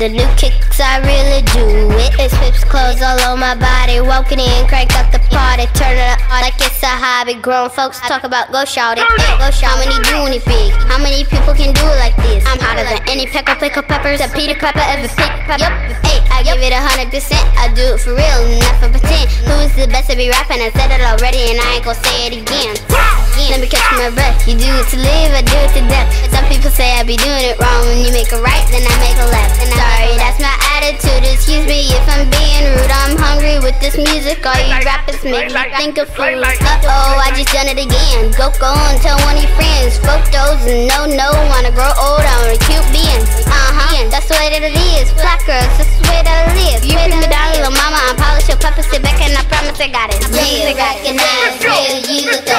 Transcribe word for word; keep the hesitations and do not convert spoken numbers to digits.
the new kicks, I really do it. It's pips clothes all on my body. Walking in, crank up the party. Turn it up like it's a hobby. Grown folks talk about go shout it. Hey, go shout. How many do any big? How many people can do it like this? I'm hotter than any pickle, pickle peppers. A Peter Pepper ever pick. Yup, hey, I give it a hundred percent. I do it for real, not for pretend. Who's the best to be rapping? I said it already and I ain't gon' say it again. Let me catch my breath. You do it to live, I do it to death. Some people say I be doing it wrong. When you make a right, then I make a left. And sorry, that's my attitude. Excuse me if I'm being rude. I'm hungry with this music. All you rappers make me think of food. Uh-oh, I just done it again. Go go and tell one of your friends. Photos and no no. Wanna grow old on a cute being. Uh-huh, that's the way that it is. Black girls, that's the way that it is. You put me down, little mama. I polish your puppet, sit back and I promise I got it. Yeah, back in the day, you look